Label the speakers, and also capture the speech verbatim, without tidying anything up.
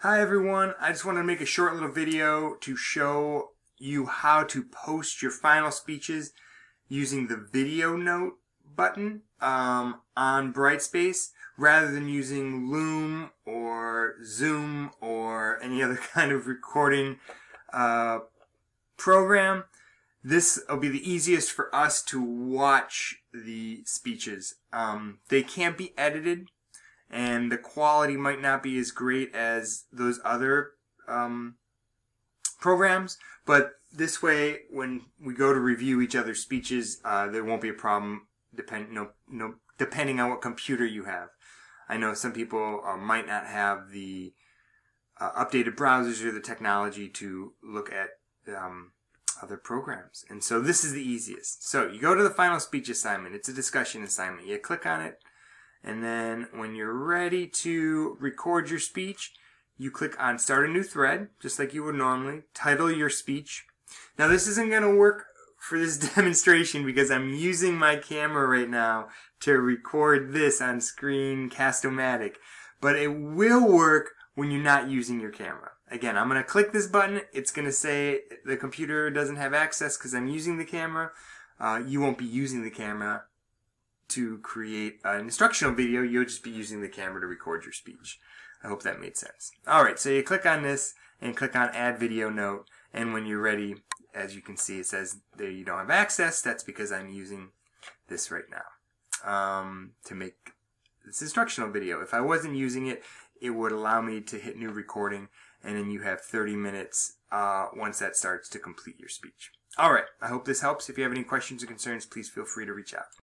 Speaker 1: Hi everyone, I just wanted to make a short little video to show you how to post your final speeches using the video note button um, on Brightspace rather than using Loom or Zoom or any other kind of recording uh, program. This will be the easiest for us to watch the speeches. Um, they can't be edited, and the quality might not be as great as those other um, programs, but this way when we go to review each other's speeches, uh, there won't be a problem depend, no, no, depending on what computer you have. I know some people uh, might not have the uh, updated browsers or the technology to look at um, other programs, and so this is the easiest. So you go to the final speech assignment. It's a discussion assignment. You click on it, and then when you're ready to record your speech, you click on Start a New Thread, just like you would normally. Title your speech. Now this isn't going to work for this demonstration because I'm using my camera right now to record this on Screencast-O-Matic, but it will work when you're not using your camera. Again, I'm going to click this button. It's going to say the computer doesn't have access because I'm using the camera. Uh, you won't be using the camera to create an instructional video. You'll just be using the camera to record your speech. I hope that made sense. Alright, so you click on this and click on Add Video Note, and when you're ready, as you can see, it says there you don't have access. That's because I'm using this right now um, to make this instructional video. If I wasn't using it, it would allow me to hit New Recording, and then you have thirty minutes uh, once that starts to complete your speech. Alright, I hope this helps. If you have any questions or concerns, please feel free to reach out.